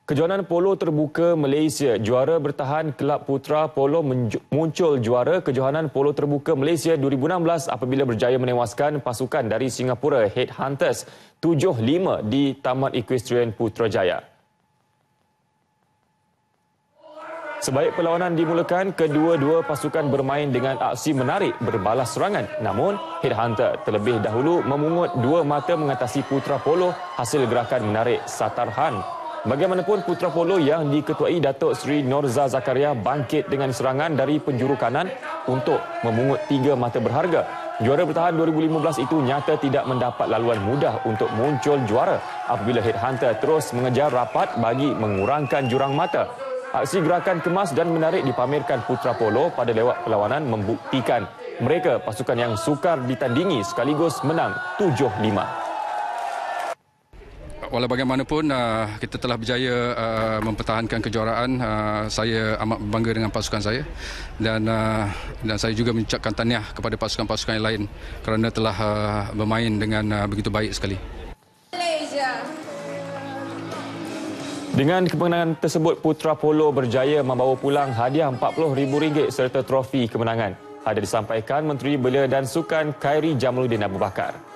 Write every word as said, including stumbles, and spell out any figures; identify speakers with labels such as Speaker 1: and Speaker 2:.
Speaker 1: Kejohanan Polo Terbuka Malaysia, juara bertahan Kelab Putra Polo muncul juara Kejohanan Polo Terbuka Malaysia dua ribu enam belas apabila berjaya menewaskan pasukan dari Singapura Headhunters tujuh lima di Taman Equestrian Putrajaya. Sebaik perlawanan dimulakan, kedua-dua pasukan bermain dengan aksi menarik berbalas serangan. Namun, Headhunter terlebih dahulu memungut dua mata mengatasi Putra Polo hasil gerakan menarik Satarhan. Bagaimanapun, Putra Polo yang diketuai Datuk Seri Norza Zakaria bangkit dengan serangan dari penjuru kanan untuk memungut tiga mata berharga. Juara bertahan dua ribu lima belas itu nyata tidak mendapat laluan mudah untuk muncul juara apabila Headhunter terus mengejar rapat bagi mengurangkan jurang mata. Aksi gerakan kemas dan menarik dipamerkan Putra Polo pada lewat perlawanan membuktikan mereka pasukan yang sukar ditandingi sekaligus menang tujuh lima.
Speaker 2: Walau bagaimanapun, kita telah berjaya mempertahankan kejuaraan. Saya amat berbangga dengan pasukan saya dan dan saya juga mengucapkan tahniah kepada pasukan-pasukan yang lain kerana telah bermain dengan begitu baik sekali. Malaysia.
Speaker 1: Dengan kemenangan tersebut, Putra Polo berjaya membawa pulang hadiah empat puluh ribu ringgit serta trofi kemenangan. Ada disampaikan Menteri Belia dan Sukan Khairi Jamaluddin Abu Bakar.